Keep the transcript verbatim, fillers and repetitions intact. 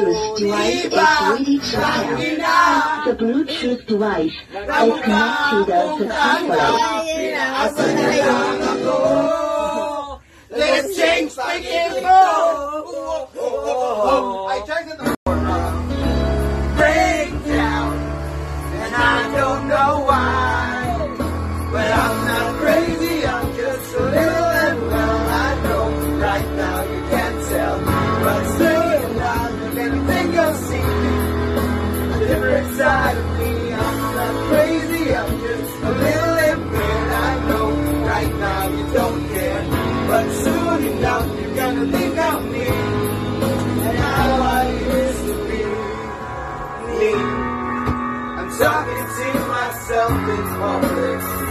Bluetooth device is ready to pair. The Bluetooth device is connected successfully. Let's change like it goes. I tried to break down, and I don't know why. But I'm not crazy, I'm just a little unwell. I know right now you can't tell, but soon enough you're gonna think you'll see a different side of me. I'm not crazy, I'm just a little impaired. I know right now you don't care, but soon enough you're gonna think of me and how I used to be me. I'm talking to myself in public.